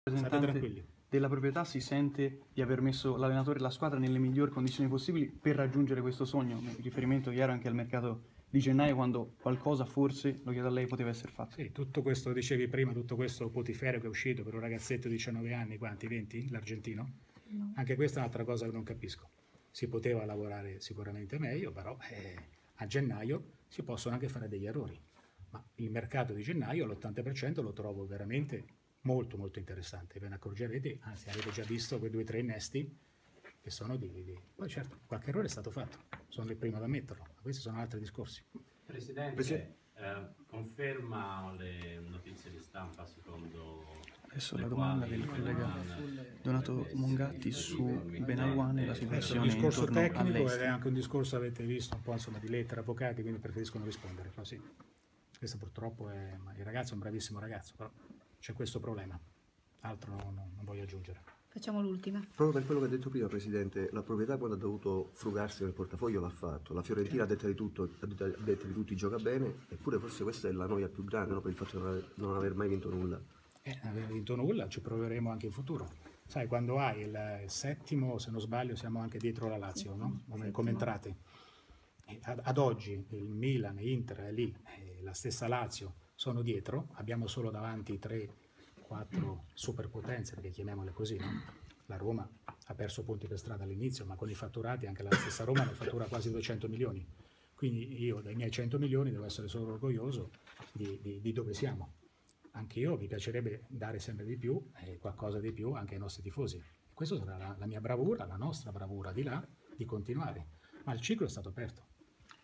rappresentante della proprietà si sente di aver messo l'allenatore e la squadra nelle migliori condizioni possibili per raggiungere questo sogno? In riferimento chiaro anche al mercato di gennaio, quando qualcosa forse, lo chiedo a lei, poteva essere fatto. Sì, tutto questo, dicevi prima, tutto questo putiferio che è uscito per un ragazzetto di 19 anni, quanti? 20? L'argentino? No. Anche questa è un'altra cosa che non capisco. Si poteva lavorare sicuramente meglio, però a gennaio si possono anche fare degli errori. Ma il mercato di gennaio, l'80% lo trovo veramente molto molto interessante. Ve ne accorgerete, anzi avete già visto quei 2 o 3 innesti che sono Poi certo, qualche errore è stato fatto, sono il primo ad ammetterlo, ma questi sono altri discorsi. Presidente, conferma le notizie di stampa secondo... Adesso la domanda del collega Donato Mongatti su Benalouane e la situazione È un discorso intorno tecnico ed è all'Est. anche un discorso, avete visto, un po' insomma di lettere avvocati, quindi preferisco non rispondere. Però sì, questo purtroppo è... il ragazzo è un bravissimo ragazzo, però c'è questo problema, altro non voglio aggiungere. Facciamo l'ultima. Proprio per quello che ha detto prima, Presidente, la proprietà quando ha dovuto frugarsi nel portafoglio l'ha fatto. La Fiorentina, a detta di tutti, gioca bene, eppure forse questa è la noia più grande, no? Per il fatto di non aver mai vinto nulla. Non aver vinto nulla, ci proveremo anche in futuro. Sai, quando hai il settimo, se non sbaglio, siamo anche dietro la Lazio, no? Come entrate. Ad oggi il Milan, Inter è lì, la stessa Lazio sono dietro, abbiamo solo davanti 3-4 superpotenze, perché chiamiamole così, no? La Roma ha perso punti per strada all'inizio, ma con i fatturati anche la stessa Roma ne fattura quasi 200 milioni. Quindi io dai miei 100 milioni devo essere solo orgoglioso di dove siamo. Anche io mi piacerebbe dare sempre di più, qualcosa di più anche ai nostri tifosi. Questa sarà la mia bravura, la nostra bravura di là, di continuare. Ma il ciclo è stato aperto.